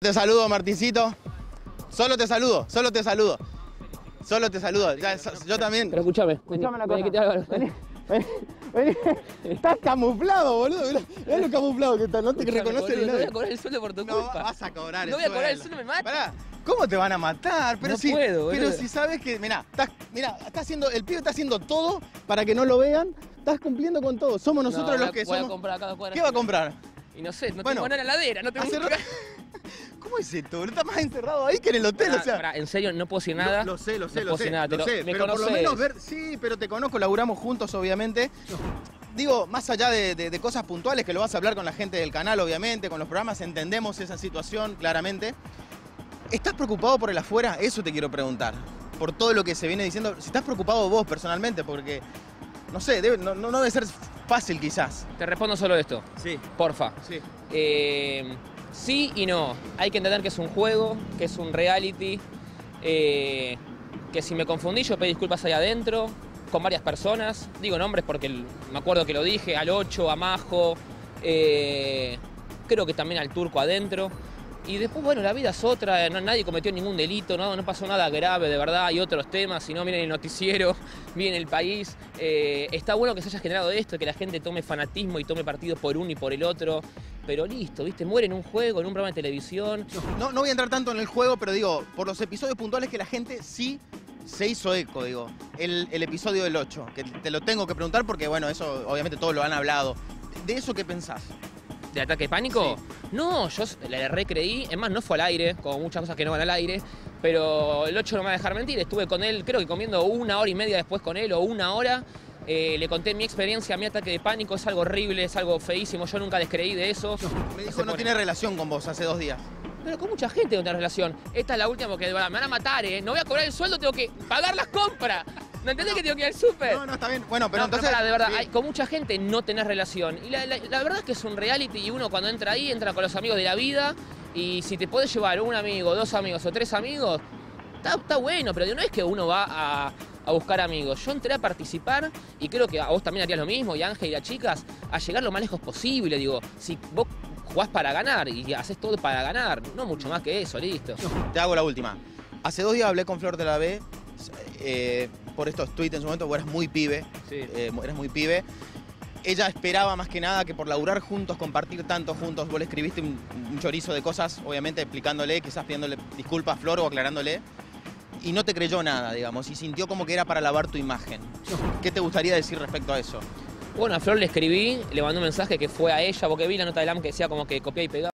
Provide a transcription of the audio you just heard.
Te saludo, Martincito. Solo te saludo, solo te saludo. Solo te saludo. Ya, yo también. Pero escúchame Escuchame vení, que te hago. Vení. Estás camuflado, boludo. Mirá lo camuflado que estás. No te reconoce ni No voy nadie. a cobrar el sueldo por tu No, culpa. vas a cobrar el No voy a sueldo. cobrar el sueldo, me mata. Pará, ¿cómo te van a matar? Pero No si, puedo, pero boludo. si sabes que, mirá, el pibe está haciendo todo para que no lo vean. Estás cumpliendo con todo. Somos nosotros los que voy somos. a comprar a cada cuadra. ¿Qué va a comprar? Y no sé, no Bueno, tengo nada en la heladera, no tengo hace nada. ¿Cómo es esto? ¿No estás más encerrado ahí que en el hotel? O sea, Pará, en serio, no puedo decir nada. Lo sé, no puedo decir nada, lo sé, me pero por lo conocés. menos ver, sí, pero te conozco, laburamos juntos, obviamente. Digo, más allá de cosas puntuales que lo vas a hablar con la gente del canal, obviamente, con los programas, entendemos esa situación claramente. ¿Estás preocupado por el afuera? Eso te quiero preguntar. Por todo lo que se viene diciendo, si estás preocupado vos personalmente, porque, no sé, no debe ser fácil quizás. Te respondo solo esto, Sí, porfa. sí. Sí y no. Hay que entender que es un juego, que es un reality, que si me confundí yo pedí disculpas ahí adentro, con varias personas. Digo nombres porque me acuerdo que lo dije, al 8, a Majo, creo que también al Turco adentro. Y después, bueno, la vida es otra, nadie cometió ningún delito, no pasó nada grave, de verdad, hay otros temas, si no, miren el noticiero, miren el país. Está bueno que se haya generado esto, que la gente tome fanatismo y tome partido por uno y por el otro, pero listo, ¿viste? Muere en un juego, en un programa de televisión. No voy a entrar tanto en el juego, pero digo, por los episodios puntuales que la gente sí se hizo eco, digo. El episodio del 8, que te lo tengo que preguntar porque, bueno, eso obviamente todos lo han hablado. ¿De eso qué pensás? ¿De ataque de pánico? Sí. No, yo le recreí, es más, no fue al aire, como muchas cosas que no van al aire, pero el 8 no me va a dejar mentir, estuve con él, creo que comiendo 1 hora y media después con él, o 1 hora, le conté mi experiencia, mi ataque de pánico, es algo horrible, es algo feísimo, yo nunca descreí de eso. Me dijo no tiene relación con vos hace 2 días. Pero con mucha gente no tiene relación. Esta es la última porque me van a matar, no voy a cobrar el sueldo, tengo que pagar las compras. ¿No entendés que tengo que ir al súper? No, está bien. Bueno, pero No, entonces... pará, de verdad, bien. con mucha gente no tenés relación. Y la verdad es que es un reality y uno cuando entra ahí, entra con los amigos de la vida. Y si te podés llevar un amigo, 2 amigos o 3 amigos, está bueno, pero no es que uno va a buscar amigos. Yo entré a participar y creo que a vos también harías lo mismo, y a Ángel y a chicas, a llegar lo más lejos posible. Digo, si vos jugás para ganar y haces todo para ganar, no mucho más que eso, listo. Te hago la última. Hace 2 días hablé con Flor de la B por estos tweets en su momento, vos eras muy pibe. Sí. Eres muy pibe. Ella esperaba más que nada que por laburar juntos, compartir tanto juntos, vos le escribiste un chorizo de cosas, obviamente explicándole, quizás pidiéndole disculpas a Flor o aclarándole. Y no te creyó nada, digamos, y sintió como que era para lavar tu imagen. ¿Qué te gustaría decir respecto a eso? Bueno, a Flor le escribí, le mandé un mensaje que fue a ella, porque vi la nota de LAM que decía como que copiá y pegá.